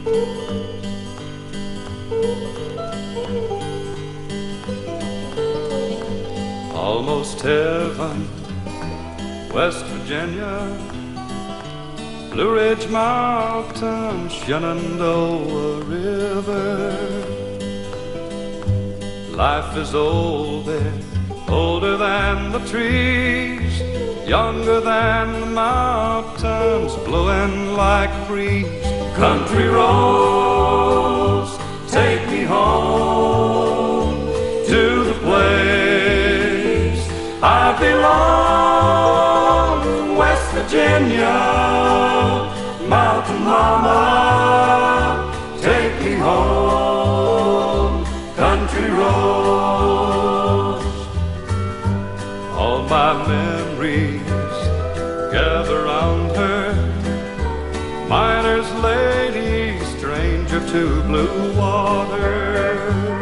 Almost heaven, West Virginia, Blue Ridge Mountains, Shenandoah River. Life is old there, older than the trees, younger than the mountains, blowin' like a breeze. Country roads, take me home to the place I belong. West Virginia, mountain mama, take me home. Country roads, all my memories gather round her. Miner's lady, stranger to blue water,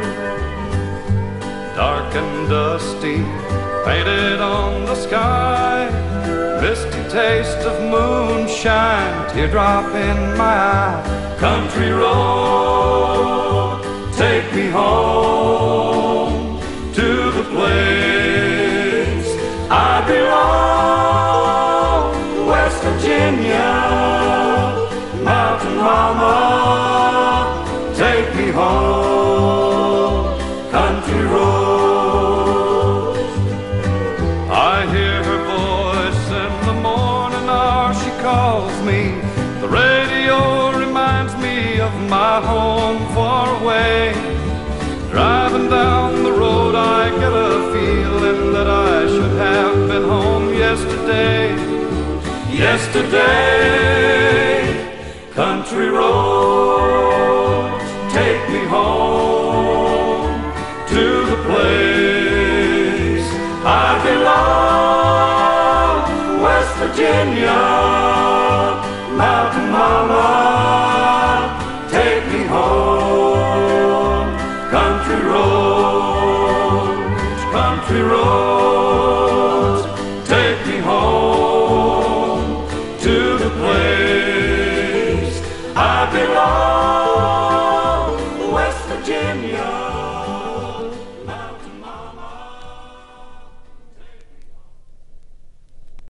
dark and dusty, painted on the sky, misty taste of moonshine, teardrop in my eye. Country road, take me home to the place I belong. West Virginia, mountain mama, take me home. Country roads, I hear her voice in the morning hour. She calls me. The radio reminds me of my home far away. Driving down the road, I get a feeling that I should have been home yesterday. Yesterday, country roads, take me home to the place I belong. West Virginia, mountain mama, take me home. Country roads, country roads, take me home to the place I belong.